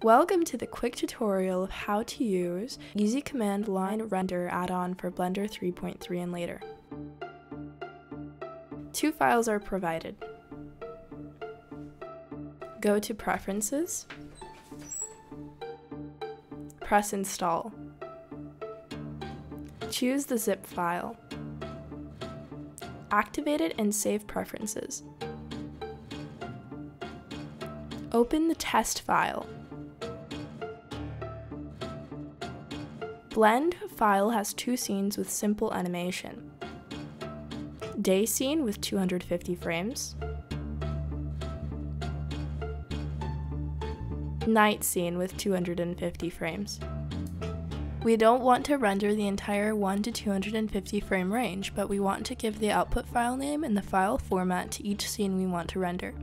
Welcome to the quick tutorial of how to use Easy Command Line Render add-on for Blender 3.3 and later. Two files are provided. Go to Preferences, press Install. Choose the zip file. Activate it and save preferences. Open the test file. Blend file has two scenes with simple animation. Day scene with 250 frames. Night scene with 250 frames. We don't want to render the entire 1 to 250 frame range, but we want to give the output file name and the file format to each scene we want to render.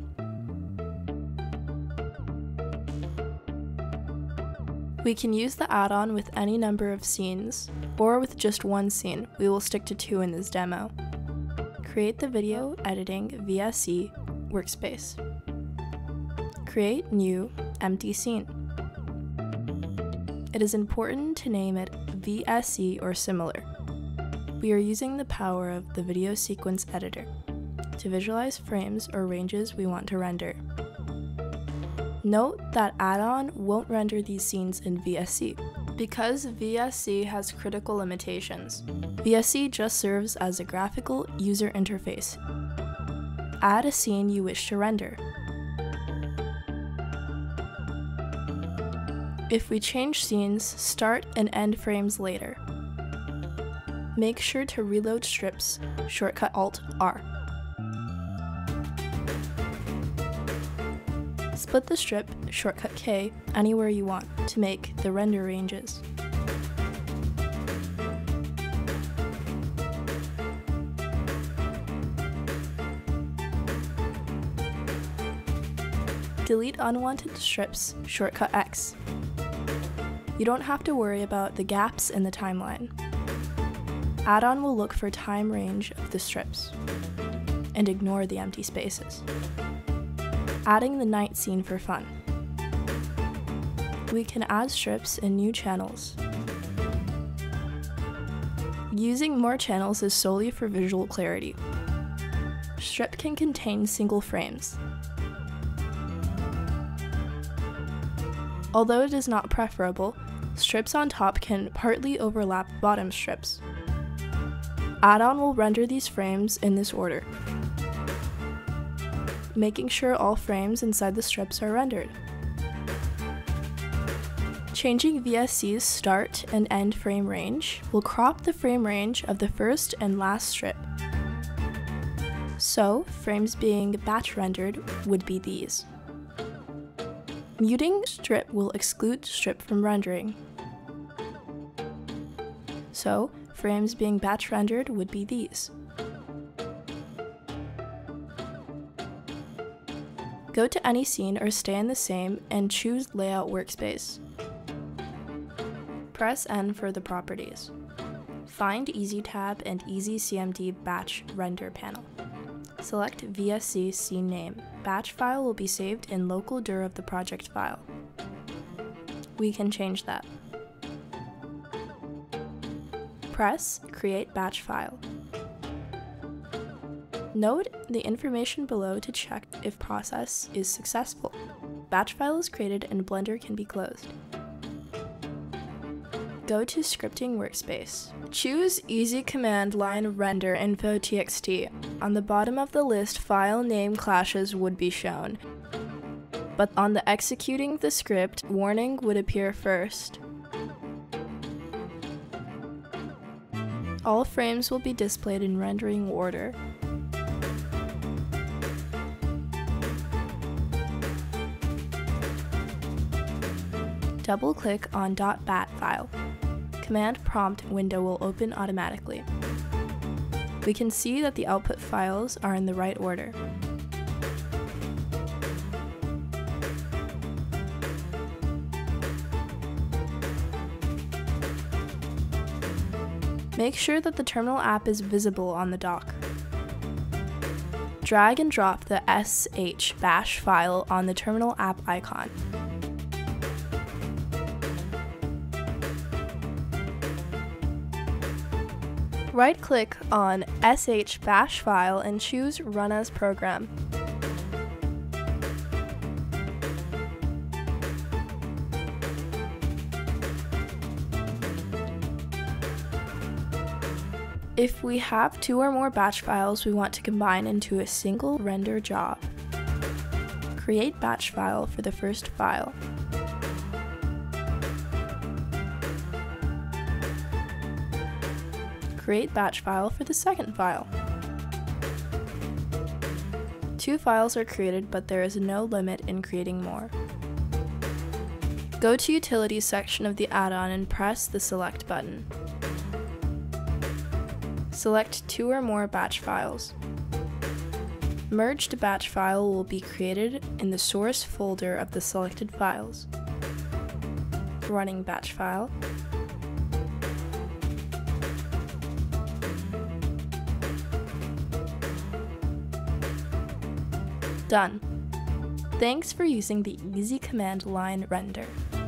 We can use the add-on with any number of scenes, or with just one scene. We will stick to 2 in this demo. Create the Video Editing VSE workspace. Create New Empty Scene. It is important to name it VSE or similar. We are using the power of the Video Sequence Editor to visualize frames or ranges we want to render. Note that add-on won't render these scenes in VSE, because VSE has critical limitations. VSE just serves as a graphical user interface. Add a scene you wish to render. If we change scenes, start and end frames later. Make sure to reload strips, shortcut Alt-R. Split the strip, shortcut K, anywhere you want to make the render ranges. Delete unwanted strips, shortcut X. You don't have to worry about the gaps in the timeline. Add-on will look for time range of the strips and ignore the empty spaces. Adding the night scene for fun. We can add strips in new channels. Using more channels is solely for visual clarity. Strip can contain single frames. Although it is not preferable, strips on top can partly overlap bottom strips. Add-on will render these frames in this order, making sure all frames inside the strips are rendered. Changing VSE's start and end frame range will crop the frame range of the first and last strip. So, frames being batch rendered would be these. Muting strip will exclude strip from rendering. So, frames being batch rendered would be these. Go to any scene or stay in the same and choose Layout Workspace. Press N for the properties. Find Easy Tab and Easy CMD Batch Render panel. Select VSE Scene Name. Batch file will be saved in local dir of the project file. We can change that. Press Create Batch File. Note the information below to check if process is successful. Batch file is created and Blender can be closed. Go to Scripting Workspace. Choose Easy Command Line Render Info.txt. On the bottom of the list, file name clashes would be shown, but on the executing the script, warning would appear first. All frames will be displayed in rendering order. Double-click on .bat file. Command prompt window will open automatically. We can see that the output files are in the right order. Make sure that the terminal app is visible on the dock. Drag and drop the sh bash file on the terminal app icon. Right-click on sh bash file and choose Run as Program. If we have 2 or more batch files we want to combine into a single render job, create batch file for the first file. Create batch file for the second file. 2 files are created, but there is no limit in creating more. Go to Utilities section of the add-on and press the Select button. Select 2 or more batch files. Merged batch file will be created in the source folder of the selected files. Running batch file. Done. Thanks for using the easy command line render.